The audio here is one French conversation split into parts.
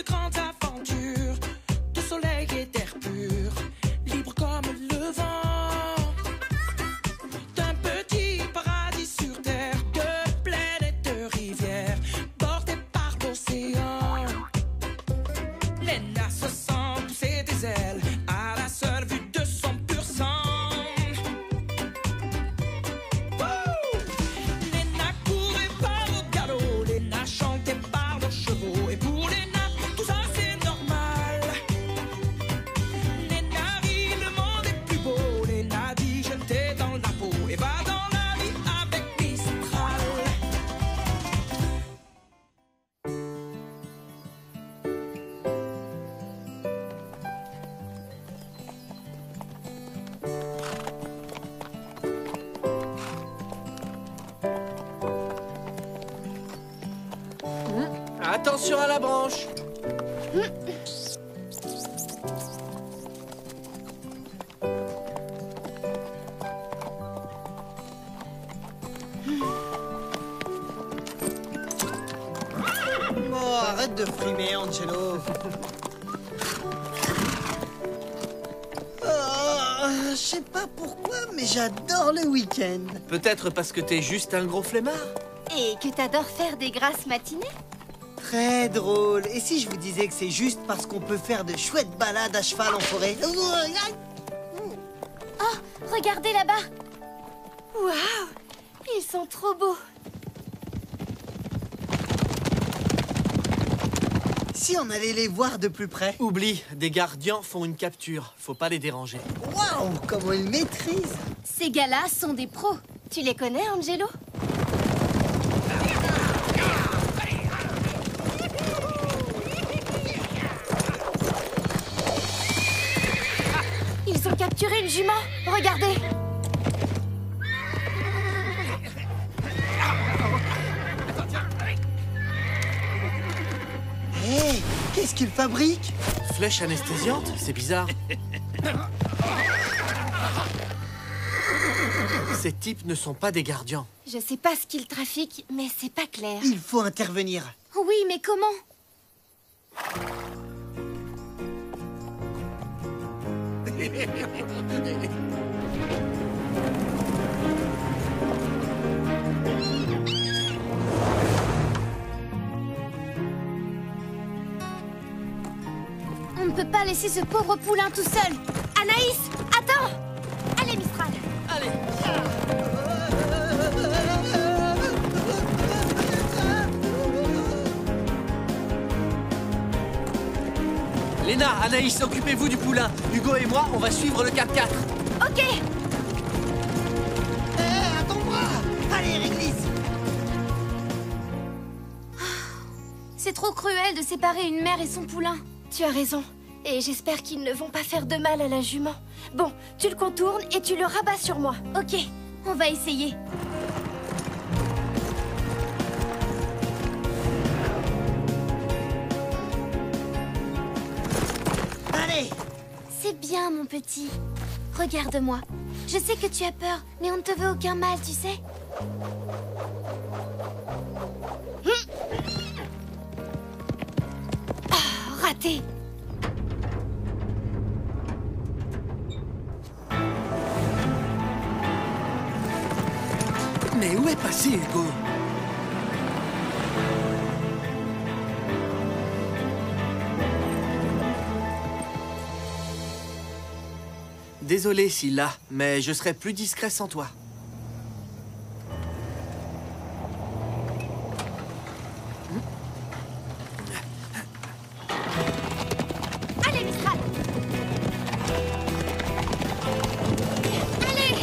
de grandes aventures, de soleil et d'air pur, libre comme le vent, d'un petit paradis sur terre, de plaines et de rivières, bordées par l'océan. Lena se sent pousser des ailes à la seule vue de son pur sang. Wouh! Lena courait par le galop, Lena chantait par leurs chevaux, et pour Lena, tout ça c'est normal. Lena rit, le monde est plus beau, Lena dit je t'ai dans la peau, et va dans la vie avec Mistral. Attention à la branche. Oh, arrête de frimer, Angelo. Je sais pas pourquoi, mais j'adore le week-end. Peut-être parce que t'es juste un gros flemmard. Et que t'adores faire des grasses matinées? Très drôle. Et si je vous disais que c'est juste parce qu'on peut faire de chouettes balades à cheval en forêt? Oh, regardez là-bas! Waouh! Ils sont trop beaux! Si on allait les voir de plus près? Oublie, des gardiens font une capture. Faut pas les déranger. Waouh, comment ils maîtrisent! Ces gars-là sont des pros. Tu les connais, Angelo? Ils ont capturé une jument. Regardez. Hé, qu'est-ce qu'ils fabriquent? Flèche anesthésiante? C'est bizarre. Ces types ne sont pas des gardiens. Je sais pas ce qu'ils trafiquent, mais c'est pas clair. Il faut intervenir. Oui, mais comment? On ne peut pas laisser ce pauvre poulain tout seul. Anaïs, attends! Allez, Mistral. Allez. Léna, Anaïs, occupez-vous du poulain. Hugo et moi, on va suivre le 4x4. Ok. Hé, attends-moi! Allez, réglisse! C'est trop cruel de séparer une mère et son poulain. Tu as raison. Et j'espère qu'ils ne vont pas faire de mal à la jument. Bon, tu le contournes et tu le rabats sur moi. Ok, on va essayer. Allez! C'est bien, mon petit. Regarde-moi. Je sais que tu as peur, mais on ne te veut aucun mal, tu sais. Ah, raté. Mais où est passé Hugo? Désolé, Scylla, mais je serai plus discret sans toi. Allez, Mistral. Allez.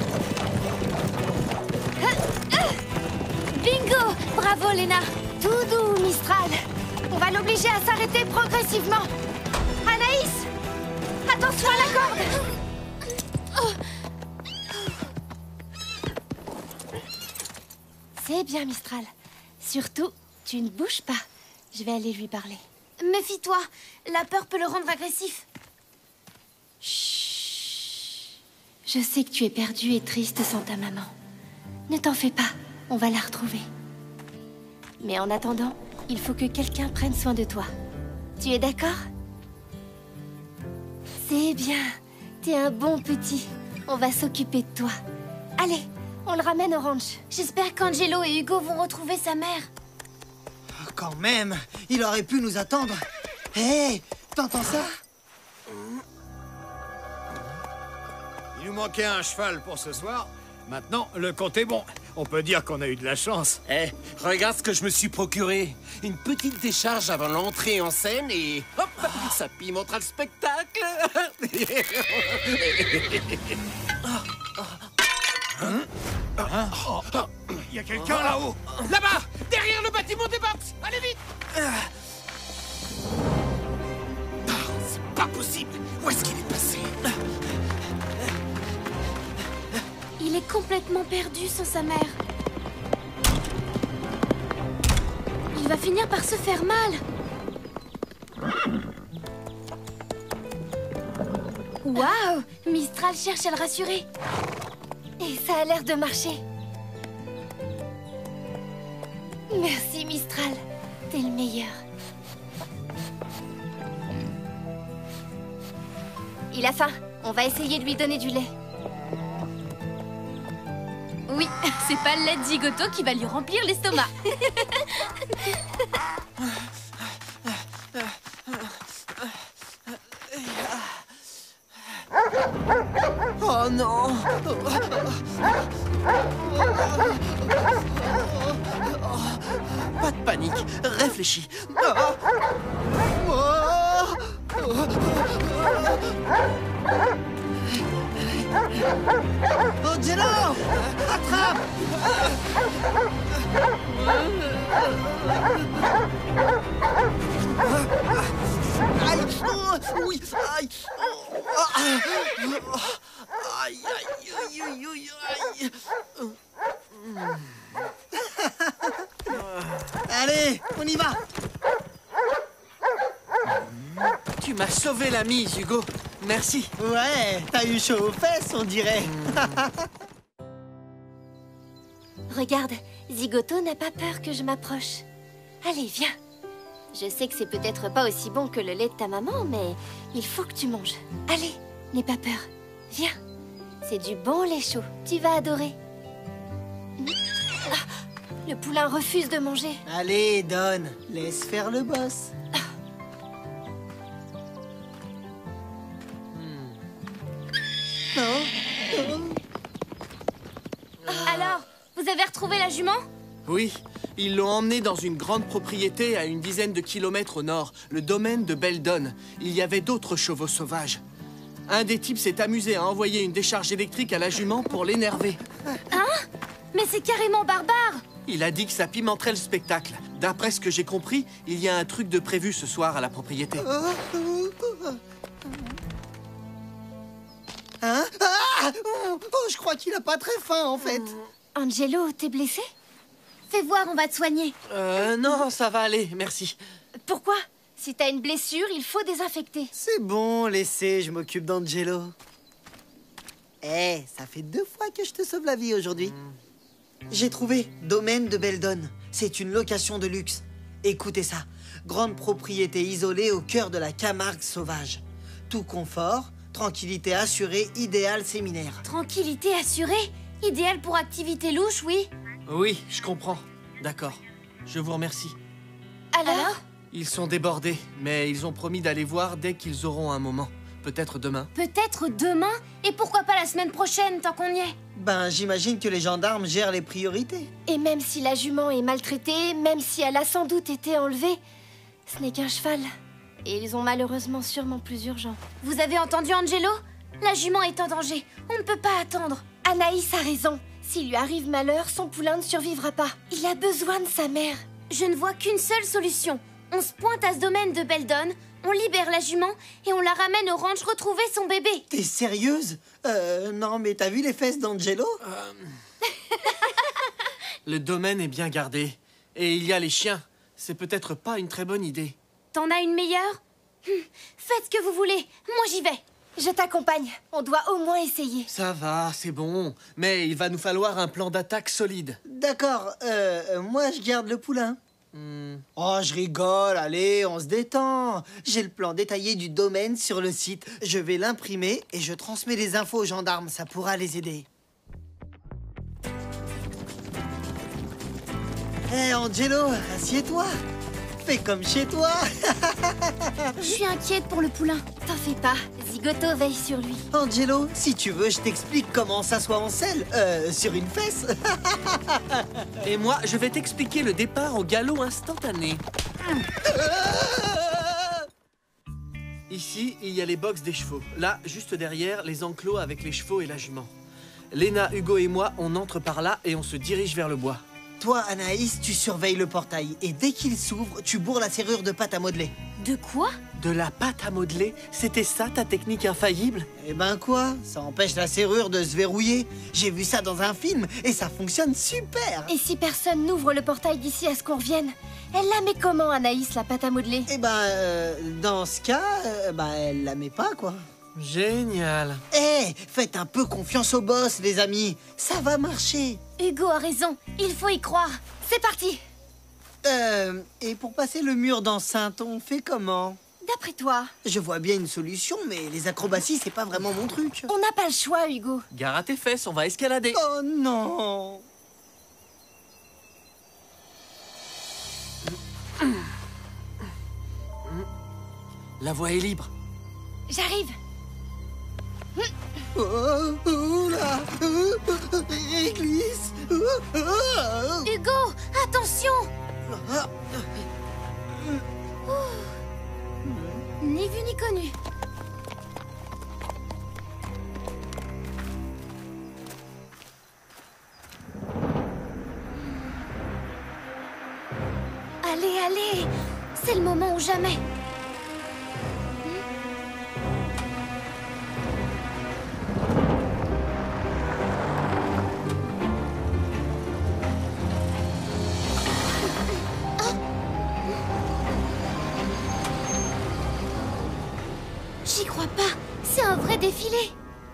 Bingo. Bravo, Léna. Tout doux, Mistral. On va l'obliger à s'arrêter progressivement. Anaïs, attention à la corde. C'est bien, Mistral. Surtout, tu ne bouges pas. Je vais aller lui parler. Méfie-toi, la peur peut le rendre agressif. Chut. Je sais que tu es perdu et triste sans ta maman. Ne t'en fais pas, on va la retrouver. Mais en attendant, il faut que quelqu'un prenne soin de toi. Tu es d'accord? C'est bien. T'es un bon petit. On va s'occuper de toi. Allez, on le ramène au ranch. J'espère qu'Angelo et Hugo vont retrouver sa mère. Quand même, il aurait pu nous attendre. Hé, t'entends ça? Il nous manquait un cheval pour ce soir. Maintenant, le compte est bon. On peut dire qu'on a eu de la chance. Eh, regarde ce que je me suis procuré. Une petite décharge avant l'entrée en scène et hop, ça pimentera le spectacle. Il y a quelqu'un là-haut. Là-bas, derrière le bâtiment des Babs. Allez vite. C'est pas possible. Où est-ce qu'il est passé? Il est complètement perdu sans sa mère. Il va finir par se faire mal. Waouh! Mistral cherche à le rassurer. Et ça a l'air de marcher. Merci Mistral, t'es le meilleur. Il a faim, on va essayer de lui donner du lait. Oui, c'est pas le lait de Zigoto qui va lui remplir l'estomac. Oh non. Pas de panique, réfléchis. Angelo! Attrape! Aïe! Oui! Aïe! Aïe! Aïe! Allez, on y va! Tu m'as sauvé la mise, Hugo. Merci. Ouais, t'as eu chaud aux fesses, on dirait. Regarde, Zigoto n'a pas peur que je m'approche. Allez, viens. Je sais que c'est peut-être pas aussi bon que le lait de ta maman, mais il faut que tu manges. Allez, n'aie pas peur. Viens. C'est du bon lait chaud. Tu vas adorer. Ah, le poulain refuse de manger. Allez, donne. Laisse faire le boss. Alors, vous avez retrouvé la jument? Oui, ils l'ont emmené dans une grande propriété à une dizaine de kilomètres au nord, le domaine de Beldon. Il y avait d'autres chevaux sauvages. Un des types s'est amusé à envoyer une décharge électrique à la jument pour l'énerver. Mais c'est carrément barbare. Il a dit que ça pimenterait le spectacle. D'après ce que j'ai compris, il y a un truc de prévu ce soir à la propriété. Hein? Ah! Oh, je crois qu'il a pas très faim, en fait. Angelo, t'es blessé? Fais voir, on va te soigner. Non, ça va aller, merci. Pourquoi? Si t'as une blessure, il faut désinfecter. C'est bon, laissez, je m'occupe d'Angelo. Eh, ça fait 2 fois que je te sauve la vie aujourd'hui. J'ai trouvé Domaine de Beldon. C'est une location de luxe. Écoutez ça. Grande propriété isolée au cœur de la Camargue sauvage. Tout confort, tranquillité assurée, idéal séminaire. Tranquillité assurée? Idéal pour activité louche, oui. Oui, je comprends. D'accord. Je vous remercie. Alors? Ils sont débordés, mais ils ont promis d'aller voir dès qu'ils auront un moment. Peut-être demain. Peut-être demain? Et pourquoi pas la semaine prochaine, tant qu'on y est? Ben, j'imagine que les gendarmes gèrent les priorités. Et même si la jument est maltraitée, même si elle a sans doute été enlevée, ce n'est qu'un cheval. Et ils ont malheureusement sûrement plus urgent. Vous avez entendu, Angelo? La jument est en danger. On ne peut pas attendre. Anaïs a raison. S'il lui arrive malheur, son poulain ne survivra pas. Il a besoin de sa mère. Je ne vois qu'une seule solution. On se pointe à ce domaine de Beldon, on libère la jument et on la ramène au ranch retrouver son bébé. T'es sérieuse? Non, mais t'as vu les fesses d'Angelo? Le domaine est bien gardé. Et il y a les chiens. C'est peut-être pas une très bonne idée. T'en as une meilleure? Faites ce que vous voulez. Moi, j'y vais. Je t'accompagne. On doit au moins essayer. Ça va, c'est bon. Mais il va nous falloir un plan d'attaque solide. D'accord, moi je garde le poulain. Oh, je rigole, allez, on se détend. J'ai le plan détaillé du domaine sur le site. Je vais l'imprimer et je transmets les infos aux gendarmes, ça pourra les aider. Hé, Angelo, assieds-toi. Fais comme chez toi. Je suis inquiète pour le poulain. T'en fais pas, Zigoto veille sur lui. Angelo, si tu veux, je t'explique comment s'asseoir en selle, sur une fesse. Et moi, je vais t'expliquer le départ au galop instantané. Ici, il y a les box des chevaux. Là, juste derrière, les enclos avec les chevaux et la jument. Léna, Hugo et moi, on entre par là et on se dirige vers le bois. Toi, Anaïs, tu surveilles le portail et dès qu'il s'ouvre, tu bourres la serrure de pâte à modeler. De quoi? De la pâte à modeler? C'était ça ta technique infaillible? Eh ben quoi? Ça empêche la serrure de se verrouiller. J'ai vu ça dans un film et ça fonctionne super. Et si personne n'ouvre le portail d'ici à ce qu'on revienne? Elle la met comment, Anaïs, la pâte à modeler? Eh ben, dans ce cas, elle la met pas, quoi. Génial. Eh, faites un peu confiance au boss, les amis. Ça va marcher. Hugo a raison, il faut y croire. C'est parti. Et pour passer le mur d'enceinte, on fait comment? D'après toi? Je vois bien une solution, mais les acrobaties, c'est pas vraiment mon truc. On n'a pas le choix, Hugo. Gare à tes fesses, on va escalader. Oh non! La voie est libre. J'arrive. Oh là! Il glisse! Hugo, attention! Ni vu ni connu. Allez, allez! C'est le moment ou jamais. J'y crois pas. C'est un vrai défilé.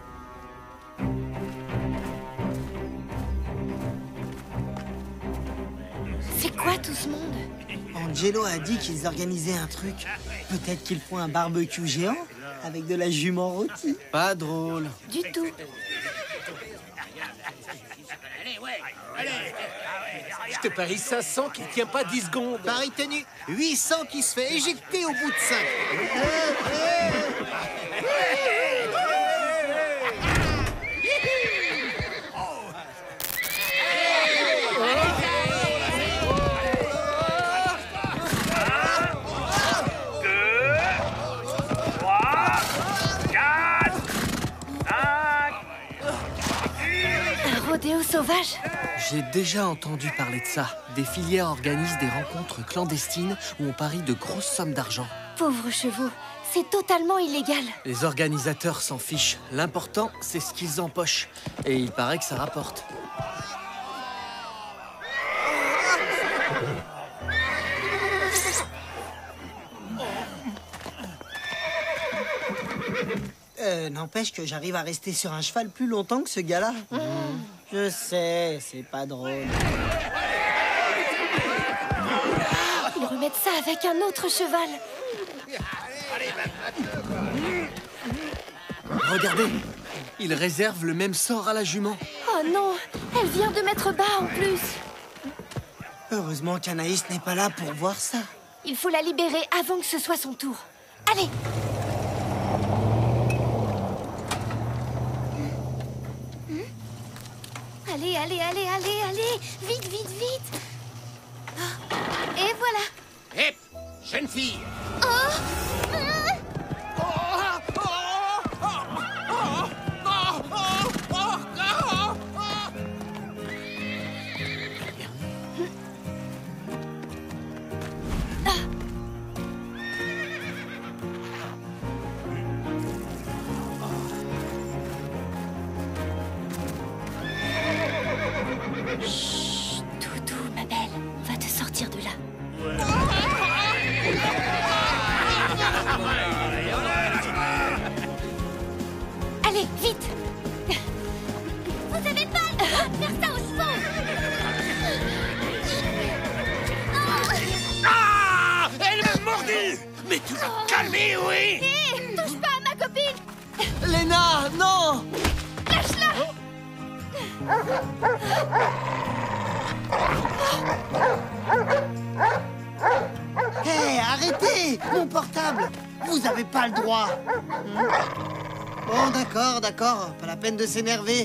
C'est quoi tout ce monde? Angelo a dit qu'ils organisaient un truc. Peut-être qu'ils font un barbecue géant avec de la jument rôtie. Pas drôle. Du tout. Je te parie 500 qui tient pas 10 secondes. Paris tenu, 800 qui se fait éjecter au bout de 5. Un rodéo sauvage? J'ai déjà entendu parler de ça. Des filières organisent des rencontres clandestines où on parie de grosses sommes d'argent. Pauvres chevaux, c'est totalement illégal. Les organisateurs s'en fichent. L'important, c'est ce qu'ils empochent. Et il paraît que ça rapporte. N'empêche que j'arrive à rester sur un cheval plus longtemps que ce gars-là. Je sais, c'est pas drôle. Ils remettent ça avec un autre cheval. Regardez, ils réservent le même sort à la jument. Oh non, elle vient de mettre bas en plus. Heureusement qu'Anaïs n'est pas là pour voir ça. Il faut la libérer avant que ce soit son tour. Allez! Allez, allez, allez, allez, allez! Vite, vite, vite! Oh, et voilà! Hé, jeune fille. Chut, Doudou, ma belle, on va te sortir de là. Mais tu vas te calmer, oui! Hé, touche pas à ma copine! Léna, non! Lâche-la! Hé, arrêtez! Mon portable! Vous avez pas le droit! Bon, d'accord, pas la peine de s'énerver.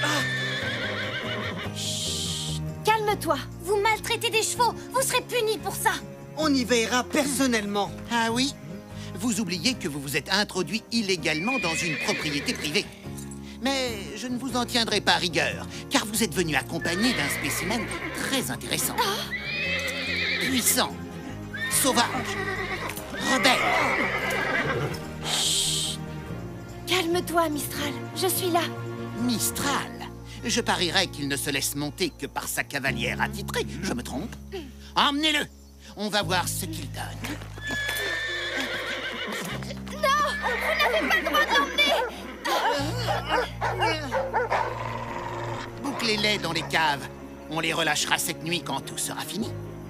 Calme-toi. Vous maltraitez des chevaux. Vous serez puni pour ça. On y veillera personnellement. Ah oui? Vous oubliez que vous vous êtes introduit illégalement dans une propriété privée. Mais je ne vous en tiendrai pas rigueur, car vous êtes venu accompagné d'un spécimen très intéressant. Puissant, sauvage, rebelle. Calme-toi, Mistral. Je suis là. Mistral. Je parierais qu'il ne se laisse monter que par sa cavalière attitrée. Je me trompe? Emmenez-le. On va voir ce qu'il donne. Non! Vous n'avez pas le droit de l'emmener! Bouclez-les dans les caves. On les relâchera cette nuit quand tout sera fini.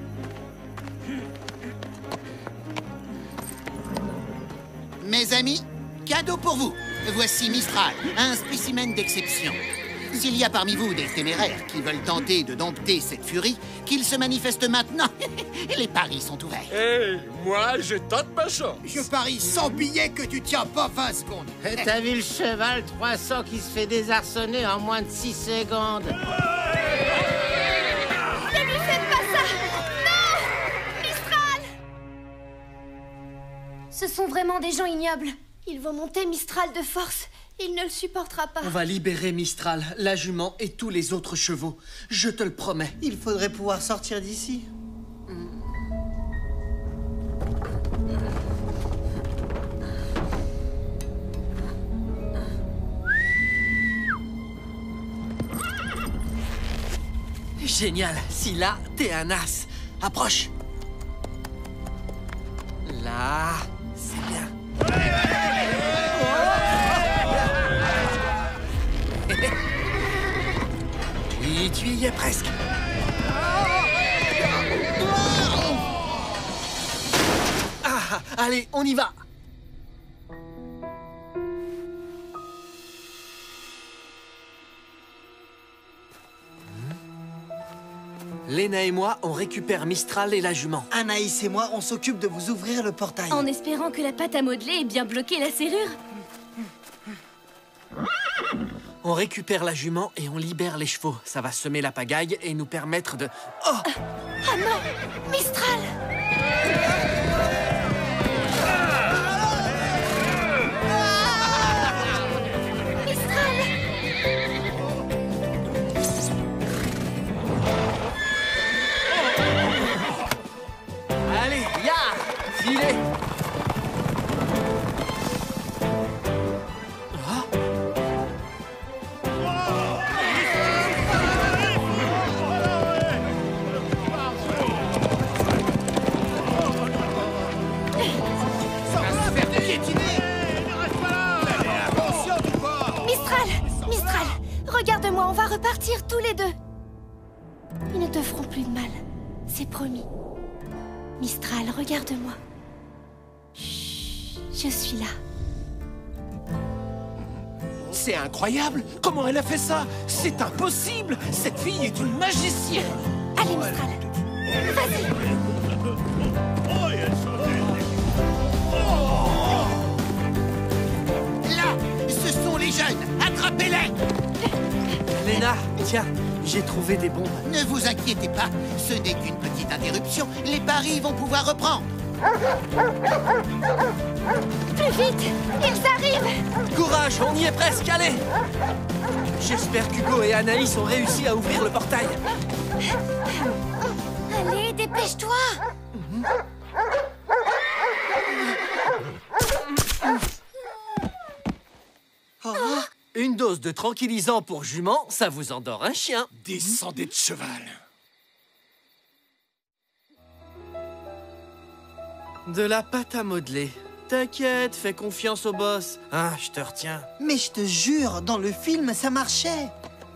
Mes amis, cadeau pour vous. Voici Mistral, un spécimen d'exception. S'il y a parmi vous des téméraires qui veulent tenter de dompter cette furie, qu'ils se manifestent maintenant. Les paris sont ouverts. Hé, moi, je tente ma chance. Je parie 100 billets que tu tiens pas 20 secondes. T'as vu le cheval 300 qui se fait désarçonner en moins de 6 secondes? Ne lui faites pas ça! Non! Mistral! Ce sont vraiment des gens ignobles. Ils vont monter Mistral de force. Il ne le supportera pas. On va libérer Mistral, la jument et tous les autres chevaux. Je te le promets. Il faudrait pouvoir sortir d'ici. Génial. Si là, t'es un as. Approche. Là, c'est bien. Oui, tu y es presque. Ah, allez, on y va. Léna et moi, on récupère Mistral et la jument. Anaïs et moi, on s'occupe de vous ouvrir le portail. En espérant que la pâte à modeler ait bien bloqué la serrure. On récupère la jument et on libère les chevaux. Ça va semer la pagaille et nous permettre de... Oh! Ah non! Mistral! Mistral! Allez, ya! Filez! Mistral, regarde-moi, on va repartir tous les deux. Ils ne te feront plus de mal, c'est promis. Mistral, regarde-moi. Chut, je suis là. C'est incroyable. Comment elle a fait ça? C'est impossible. Cette fille est une magicienne. Allez, Mistral, vas-y. Là, ce sont les jeunes. Attrapez-les! Léna, tiens, j'ai trouvé des bombes. Ne vous inquiétez pas, ce n'est qu'une petite interruption. Les paris vont pouvoir reprendre. Plus vite, ils arrivent. Courage, on y est presque, allez! J'espère qu'Hugo et Anaïs ont réussi à ouvrir le portail. Allez, dépêche-toi. Une dose de tranquillisant pour jument, ça vous endort un chien. Descendez de cheval. De la pâte à modeler. T'inquiète, fais confiance au boss. Ah, je te retiens. Mais je te jure, dans le film, ça marchait.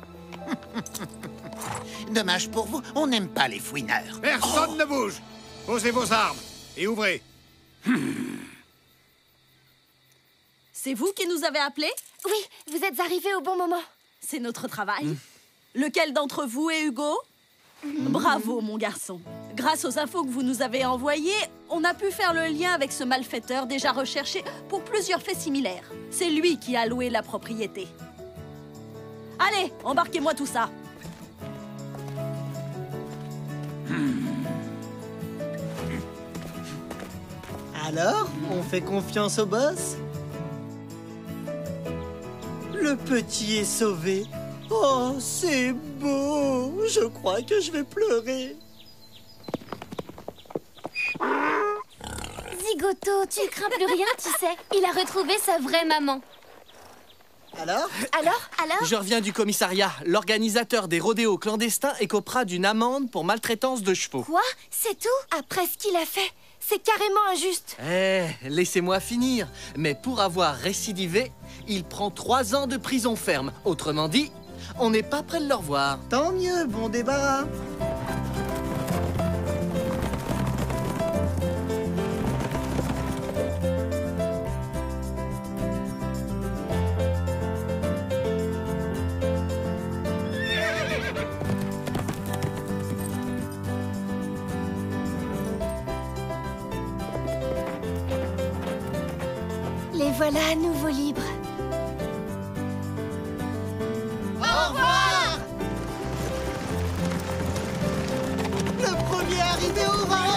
Dommage pour vous, on n'aime pas les fouineurs. Personne ne bouge. Posez vos armes et ouvrez. C'est vous qui nous avez appelés? Oui, vous êtes arrivés au bon moment. C'est notre travail. Lequel d'entre vous est Hugo? Bravo, mon garçon. Grâce aux infos que vous nous avez envoyées, on a pu faire le lien avec ce malfaiteur déjà recherché pour plusieurs faits similaires. C'est lui qui a loué la propriété. Allez, embarquez-moi tout ça. Alors, on fait confiance au boss? Le petit est sauvé. Oh, c'est beau. Je crois que je vais pleurer. Zigoto, tu ne crains plus rien, tu sais. Il a retrouvé sa vraie maman. Alors? Alors? Je reviens du commissariat. L'organisateur des rodéos clandestins écopera d'une amende pour maltraitance de chevaux. Quoi? C'est tout? Après ce qu'il a fait, c'est carrément injuste. Laissez-moi finir. Mais pour avoir récidivé, il prend 3 ans de prison ferme. Autrement dit, on n'est pas près de le revoir. Tant mieux, bon débarras. Les voilà à nouveau libres. Au revoir! Le premier arrivé au rang!